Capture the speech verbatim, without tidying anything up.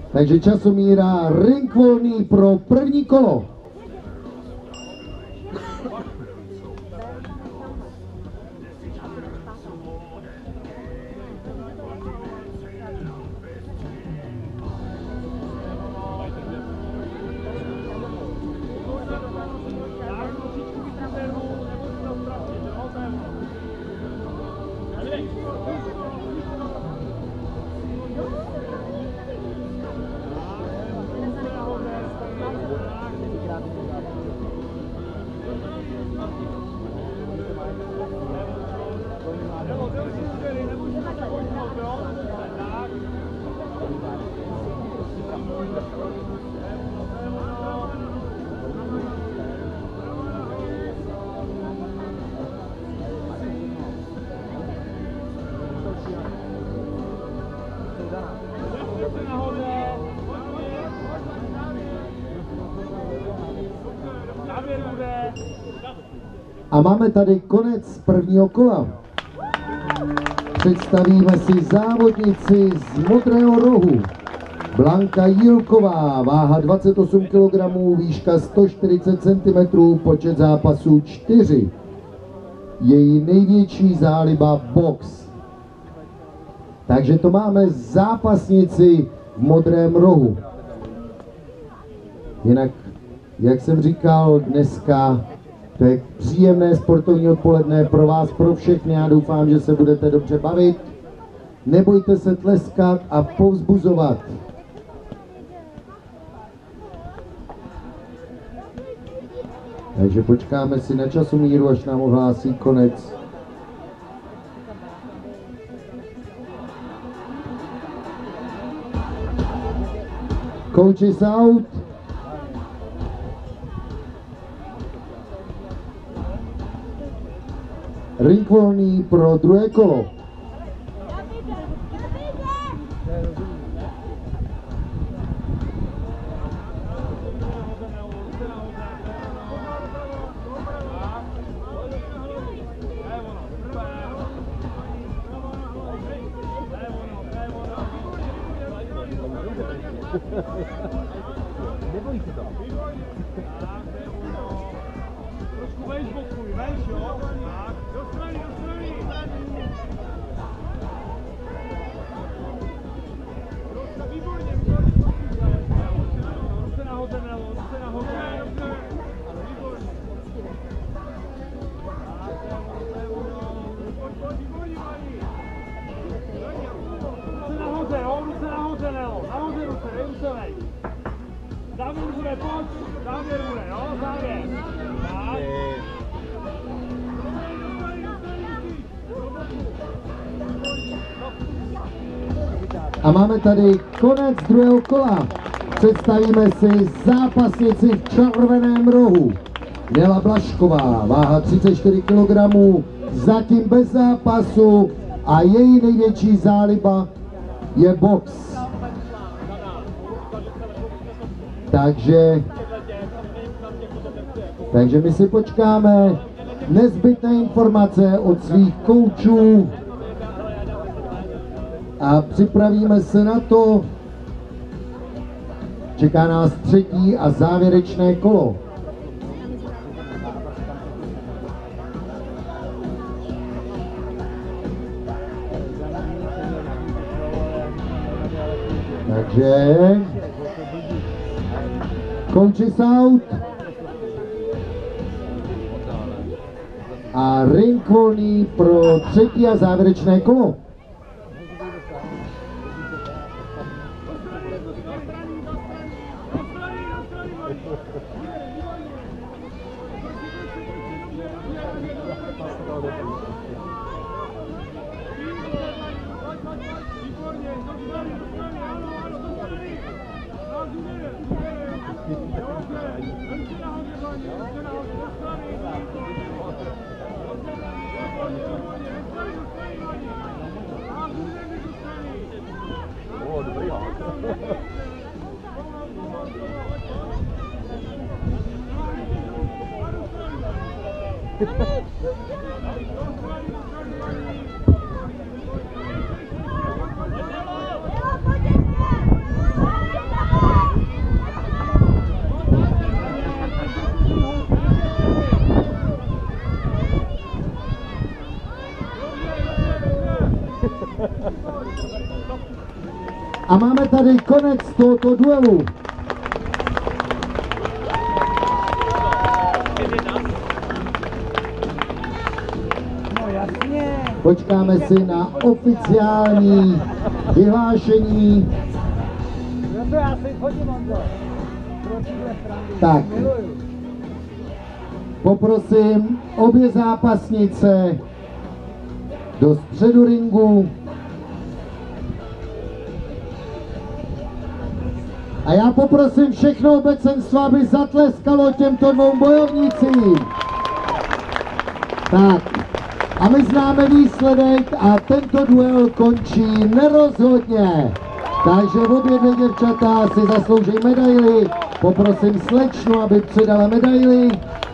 Takže časomíra, ring volný pro první kolo. A máme tady konec prvního kola. Představíme si závodnici z Modrého rohu. Blanka Jílková, váha dvacet osm kilogramů, výška sto čtyřicet centimetrů, počet zápasů čtyři. Její největší záliba box. Takže to máme zápasnici v Modrém rohu. Jinak, jak jsem říkal, dneska to je příjemné sportovní odpoledne pro vás, pro všechny. Já doufám, že se budete dobře bavit. Nebojte se tleskat a povzbuzovat. Takže počkáme si na časomíru, až nám ohlásí konec. Coach is out. Ring volný pro druhé kolo. Nebojte to. Trošku vejš boku, vejš, jo? Tak, do strany, do strany. Výborně, výborně. Ruce nahoře, ruce nahoře, ruce. Výborně. Pojď, pojď, výborně, paní. Ruce nahoře, jo? Ruce nahoře, Nelo. Nahoře ruce, dej ruce vejš. Závěr bude, pojď. Závěr bude, jo? Závěr. Tak. A máme tady konec druhého kola. Představíme si zápasnici v Červeném rohu. Nela Blašková, váha třicet čtyři kilogramů, zatím bez zápasu a její největší záliba je box. Takže, takže my si počkáme nezbytné informace od svých koučů a připravíme se na to. Čeká nás třetí a závěrečné kolo. Takže coach is out a ring volný pro třetí a závěrečné kolo. O, dobrý hák. A máme tady konec tohoto duelu. No jasně. Počkáme si na oficiální vyhlášení. No to já si chodím, Honzo. Pro tyhle strany. Tak. Miluju. Poprosím obě zápasnice do středu ringu. A já poprosím všechno obecenstvo, aby zatleskalo těmto dvou bojovnicím. Tak. A my známe výsledek a tento duel končí nerozhodně. Takže obě dvě děvčata si zaslouží medaili. Poprosím slečnu, aby předala medaili.